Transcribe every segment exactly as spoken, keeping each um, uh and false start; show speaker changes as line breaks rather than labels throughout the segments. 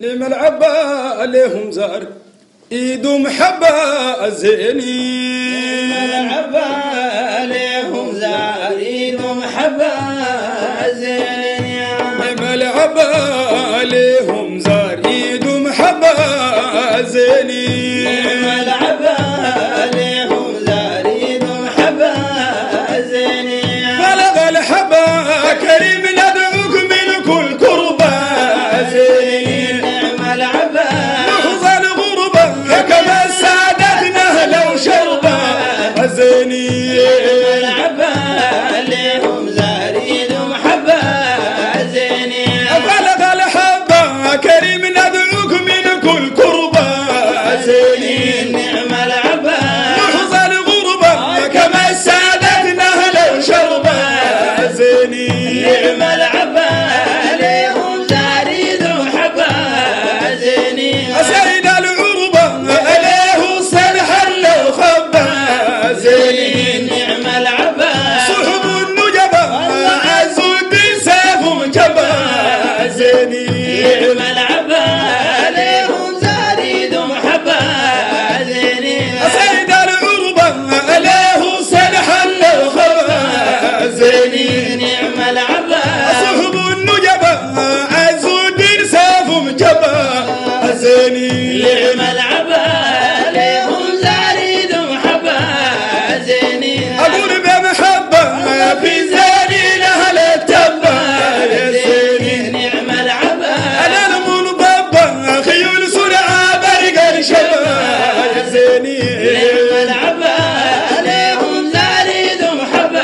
نعم العبا عليهم زار ايدو محبة زيني
نعم العبا عليهم زار ايدو محبة زيني
نعم العبا عليهم زار ايدو محبة زيني
نعم العبا عليهم زار ايدو محبة زيني
بلغ الحبا كريم ندعوك من كل كربة زيني
نعم العبا
نحظى الغربة كما سادتنا لو شربة زيني
العبا عليهم زار ايدو محبة زيني
بلغ الحبا كريم ندعوك من كل كربة زيني
نعم العبا
نحظى الغربة كما سادتنا لو شربة زيني
نعم العبا عليهم زار ايدو محبة زيني
سيد العربة عليه صلحا لو خبى زيني
نعم العبا
صحب النجبة عز الدين سيفهم جبى زيني
نعم العبا عليهم زار ايدو محبة زيني
سيد العربة عليه صلحا لو خبى زيني
نعم العبا
صحب النجبة عز الدين سيفهم جبى زيني
نعم العبا عليهم زار ايدو محبة زيني
أقول بمحبة في زيني لها التبة يا زيني
نعم العبا
أنا المنضبة خيول سرعة برق الشبا يا زيني
نعم العبا عليهم زار ايدو محبة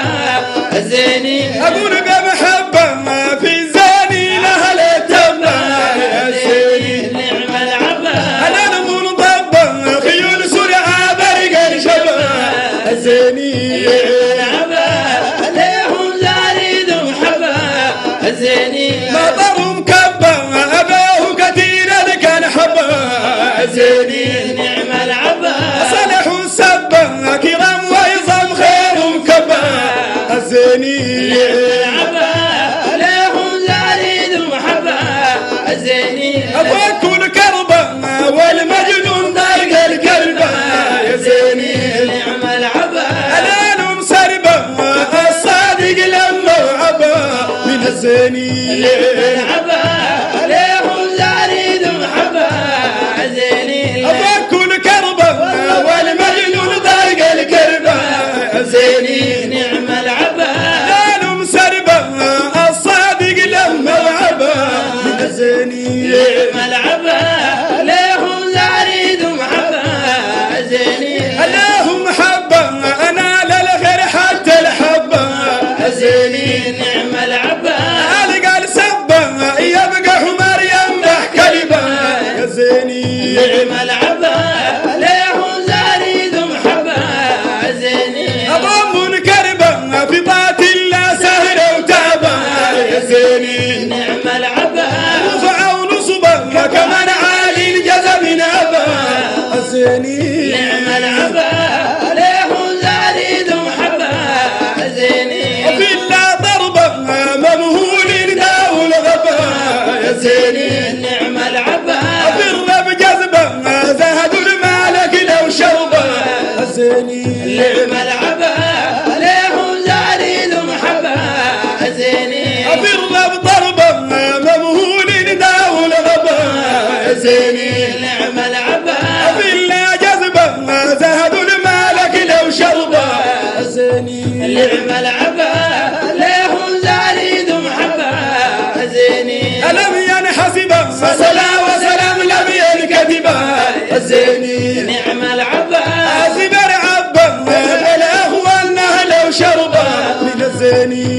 زيني
أقول بمحبة في زيني لها التبة يا زيني
نعم العبا
أنا المنضبة خيول سرعة برق الشبا يا زيني
العبا عليهم زار ايدو محبة زيني
مطر مكبة أباه كثيرا كان حبا زيني
نعم العبا
صلحوا السبة كرام ويظم خير مكبة زيني
العبا عليهم زار ايدو محبة زيني
أفك الكربة والمجنون ضايق الكربة يا زيني
نعم العبا
الآن مسربة الصادق لما عبا من الزيني
العبا عليهم زار ايدو محبة زيني
أفك الكربة والمجنون ضايق الكربة يا زيني
نعم العبا
الآن مسربة الصادق لما عبا من الزيني
نعم العبا عليهم زار ايدو محبة زيني
اللهم حبة أنا للخير حتى الحبة زيني
نعم العبا
ألقى السبة يبقى حمار يمدح كلبة يا زيني
نعم العبا عليهم زار ايدو محبة زيني
أضم كربة في طاعة الله سهرة وتعبة يا زيني
نعم العبا
رفع ونصبة كمان عالي الجزم نابة زيني
نعم العبا عليهم زار ايدو محبة زيني
في الله ضربة ممهول داو الغبا يا زيني
نعم العبا
في الرب جذبة زهد المالك لو شربة زيني
نعم العبا عليهم زار ايدو محبة زيني
في الرب ضربة ممهول داو الغبا زيني
نعم العبا
في الله جذبة زهد المالك لو شربة زيني
نعم العبا عليهم زار ايدو محبة زيني
ألم ينحسب فصلا وسلام لم ينكتب زيني
نعم العبا
زبر عبا الأخوان لو شربة من الزيني